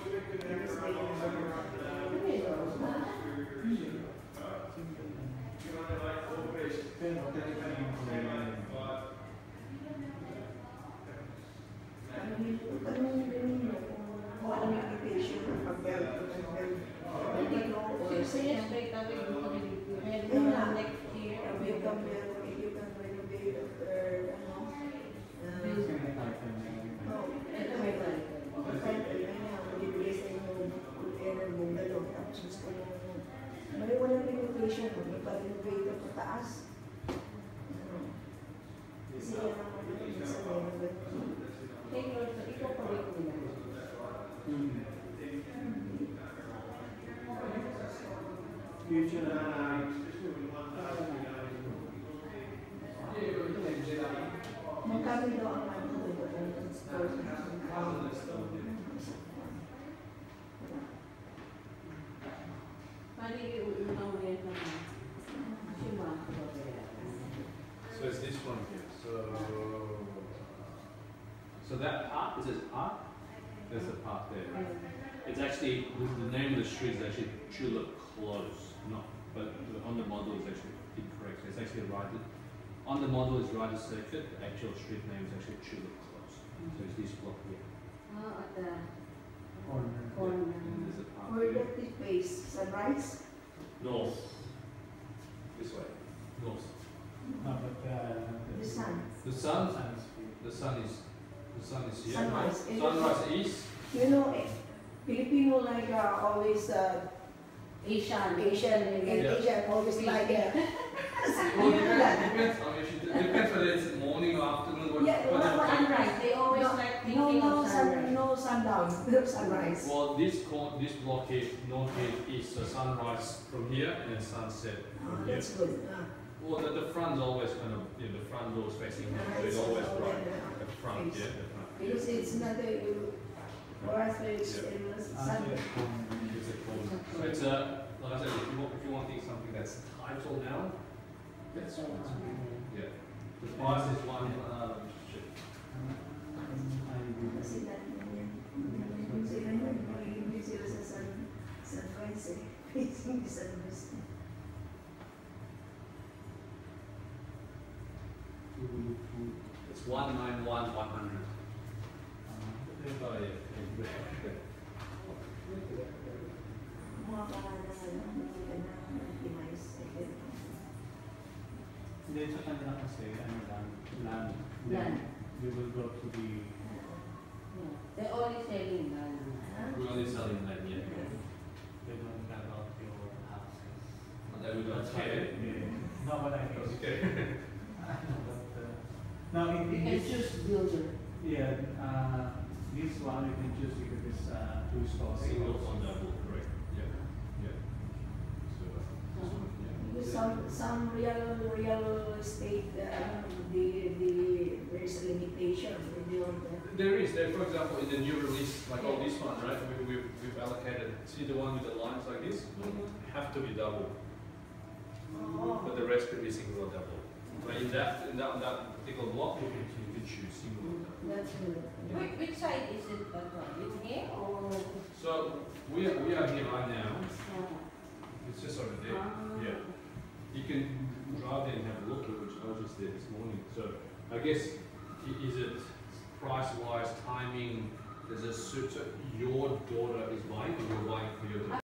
So it's this one here. So that park, it says park. There's a park there, right? It's actually the name of the street is actually Tulip Close, not. But on the model is actually incorrect. It's actually Ryder. On the model is Ryder Circuit. The actual street name is actually Tulip Close. So it's this block here. Oh, at the Corner. corner. And there's a park Where here. does this face? Sunrise? North. This way. North. No, but The sun. The sun. sun's The sun is. The sun is here. Sunrise. Sunrise east. You know, Filipino like always Asian. Asian, Yeah. Asian always like Well, you know that. depends. I mean, it depends whether it's morning or afternoon. What, Yeah, what well, Sunrise. They always like No, thinking no, of sunrise. no sundown, no sunrise. Well, this block here, north here, is a sunrise from here and a sunset from here. That's good. Well, the front's always kind of, you know, the front door's facing here, so it's always bright. The front, yeah, the front. Because it's not a, for us, it's Yeah. sun. It's a corner. So it's a, like I said, if you want something that's title now, that's yeah. The price is one. Shit. Kasi New Zealand, hindi sila sa sunrise eh. Hindi sunrise. It's 191,100. Oh yeah. Mga kahanan, hindi ka na optimize. Hindi, sa kanila kasi, ano lang, land. Land. Then, we will go to the, Yeah. They're only selling land. We're only selling land, yeah. they don't have out your houses. And then we don't That's why, care. no, but I think, Okay. now, in You can this, choose builder. yeah, this one you can choose because it's two stores. Single on double, correct. Yeah. Yeah. So, this one, yeah. Because some real estate, there's a limitation with your. There is, there, for example, in the new release, like all this one, right? We've allocated, see the one with the lines like this? Have to be double, but the rest could be single or double. But in that particular block, you can choose single or double. That's good. Which side is it that one? It's here or? So we are here right now. Uh, It's just over there. ah. Yeah. You can drive there and have a look at which I was just there this morning. So I guess is it price wise, timing? There's a suit. So your daughter is